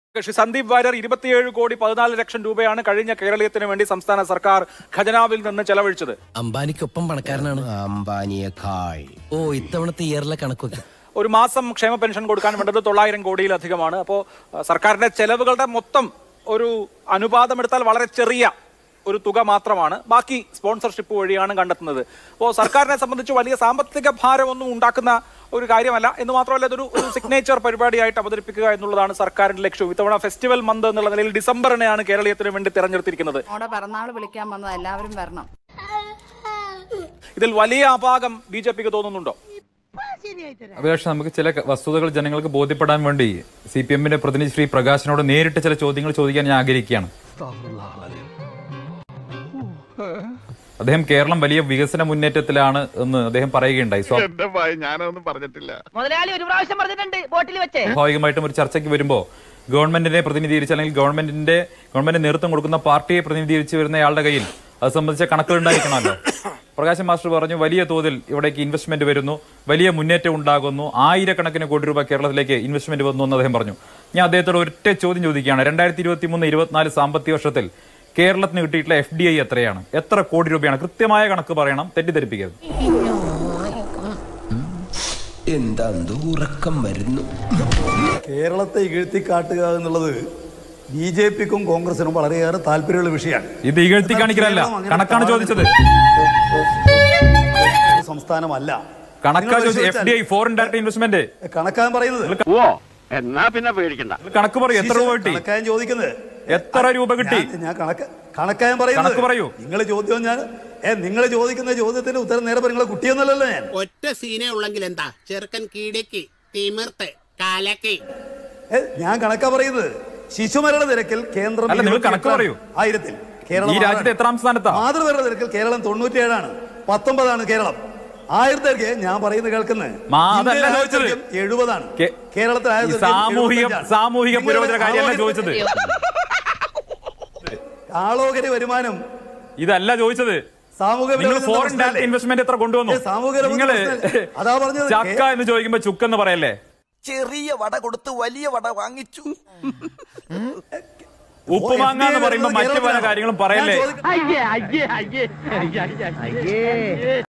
ശ്രീ സന്ദീപ് വാര്യർ 27 കോടി 14 ലക്ഷം രൂപയാണ് കഴിഞ്ഞ കേരളീയത്തിന് വേണ്ടി സംസ്ഥാന സർക്കാർ ഖജനാവിൽ നിന്ന് ചെലവഴിച്ചത്. അംബാനിക്കൊപ്പം പണക്കാരനാണ് അംബാനിയേക്കാൾ. ഇത്തവണത്തെ ഇയറിലെ കണക്കൊക്കെ ഒരു മാസം ക്ഷേമ പെൻഷൻ കൊടുക്കാൻ വേണ്ടത് 900 കോടിയിലധികമാണ്. അപ്പോൾ സർക്കാരിന്റെ ചെലവുകളുടെ മൊത്തം ഒരു അനുപാതം എടുത്താൽ വളരെ ചെറിയ ഒരു തുക മാത്രമാണ്. ബാക്കി സ്പോൺസർഷിപ്പ് വഴിയാണ് കണ്ടെത്തുന്നത്. അപ്പോൾ സർക്കാരിനെ സംബന്ധിച്ച് വലിയ സാമ്പത്തിക ഭാരമൊന്നും ഉണ്ടാക്കുന്ന ഒരു കാര്യമല്ല എന്ന് മാത്രമല്ല, ഇതൊരു സിഗ്നേച്ചർ പരിപാടിയായിട്ട് അവതരിപ്പിക്കുക എന്നുള്ളതാണ് സർക്കാരിന്റെ ലക്ഷ്യവും. ഇത്തവണ ഫെസ്റ്റിവൽ മന്ത് എന്നുള്ള നിലയിൽ ഡിസംബറിനെയാണ് കേരളീയത്തിന് വേണ്ടി തെരഞ്ഞെടുത്തിരിക്കുന്നത്. പിറന്നാൾ വിളിക്കാൻ വന്നത് എല്ലാവരും വരണം. ഇതിൽ വലിയ അപാകം ബിജെപിക്ക് തോന്നുന്നുണ്ടോ? അഭിലാഷ്, നമുക്ക് ചില വസ്തുതകൾ ജനങ്ങൾക്ക് ബോധ്യപ്പെടാൻ വേണ്ടി CPM-ന്റെ പ്രതിനിധി ശ്രീ പ്രകാശിനോട് നേരിട്ട് ചില ചോദ്യങ്ങൾ ചോദിക്കാൻ ഞാൻ ആഗ്രഹിക്കുകയാണ്. അദ്ദേഹം കേരളം വലിയ വികസന മുന്നേറ്റത്തിലാണ് എന്ന് അദ്ദേഹം പറയുകയുണ്ടായി. സ്വാഭാവികമായിട്ടും ഒരു ചർച്ചയ്ക്ക് വരുമ്പോൾ ഗവൺമെന്റിനെ പ്രതിനിധീകരിച്ച് അല്ലെങ്കിൽ ഗവൺമെന്റ് നേതൃത്വം കൊടുക്കുന്ന പാർട്ടിയെ പ്രതിനിധീകരിച്ച് വരുന്നയാളുടെ കയ്യിൽ അത് സംബന്ധിച്ച കണക്കുകൾ ഉണ്ടായിരിക്കണമല്ലോ. പ്രകാശൻ മാസ്റ്റർ പറഞ്ഞു, വലിയ തോതിൽ ഇവിടേക്ക് ഇൻവെസ്റ്റ്മെന്റ് വരുന്നു, വലിയ മുന്നേറ്റം ഉണ്ടാകുന്നു, ആയിരക്കണക്കിന് കോടി രൂപ കേരളത്തിലേക്ക് ഇൻവെസ്റ്റ്മെന്റ് വന്നു എന്ന് അദ്ദേഹം പറഞ്ഞു. ഞാൻ അദ്ദേഹത്തോട് ഒറ്റ ചോദ്യം ചോദിക്കുകയാണ്. 2023-24 സാമ്പത്തിക വർഷത്തിൽ കേരളത്തിന് കിട്ടിയിട്ടുള്ള FDI എത്രയാണ്? എത്ര കോടി രൂപയാണ്? കൃത്യമായ കണക്ക് പറയണം, തെറ്റിദ്ധരിപ്പിക്കരുത്. എന്താ ഉറക്കം വരുന്നു? കേരളത്തെ ഇകഴ്ത്തിക്കാട്ടുക എന്നുള്ളത് BJP-ക്കും കോൺഗ്രസിനും വളരെയേറെ താല്പര്യമുള്ള വിഷയമാണ്. ഇത് ഇകഴ്ത്തി കാണിക്കലല്ല, കണക്കാണ് ചോദിച്ചത്. സംസ്ഥാനമല്ല, FDI ഫോറിൻ ഡയറക്ട് ഇൻവെസ്റ്റ്മെന്റ് കണക്കാൻ പറയുന്നത്. എന്നാ പിന്നെ പേടിക്കണ്ട. കണക്ക് പറയൂ, എത്ര രൂപ കിട്ടി? കണക്കാൻ ചോദിക്കുന്നത് എത്ര രൂപ കിട്ടി? ഞാൻ കണക്കാൻ പറയുന്നത് പറയൂ. നിങ്ങൾ ചോദ്യം നിങ്ങൾ ചോദിക്കുന്ന ചോദ്യത്തിന് ഉത്തരം നേരെ നിങ്ങളെ കുട്ടിയൊന്നുമല്ലല്ലോ. ഞാൻ ഒറ്റ സീനെ ഉള്ളെങ്കിൽ എന്താ ചെറുക്കൻ കീടക്ക് തിമിർത്ത് കാലക്ക്. ഞാൻ കണക്കാ പറയുന്നത്. ശിശുമരണ നിരക്കിൽ കേന്ദ്രം കണക്ക് പറയൂ. 1000-ൽ കേരളം ഈ രാജ്യത്തെ എത്രാം സ്ഥാനത്താ? മാതൃമരണ നിരക്കിൽ കേരളം 97ആണ്, 19ആണ് കേരളം. 1000 ഞാൻ പറയുന്നത് കേൾക്കുന്നത് 70ആണ്. കേരളത്തിൽ സാമൂഹിക പുരോഗതി കാര്യമല്ല ചോദിച്ചത്. ആളോഹരി വരുമാനം ഇതല്ല ചോദിച്ചത്. ഫോറിൻ ഡയറക്ട് ഇൻവെസ്റ്റ്മെന്റ് എത്ര കൊണ്ടുവന്നു? നിങ്ങള് അതാ പറഞ്ഞത്. ചക്ക എന്ന് ചോദിക്കുമ്പോ ചുക്കെന്ന് പറയല്ലേ? ചെറിയ വട കൊടുത്ത് വലിയ വട വാങ്ങിച്ചു. ഉപ്പുമാങ്ങ എന്ന് പറയുമ്പോ മറ്റു പല കാര്യങ്ങളും പറയല്ലേ?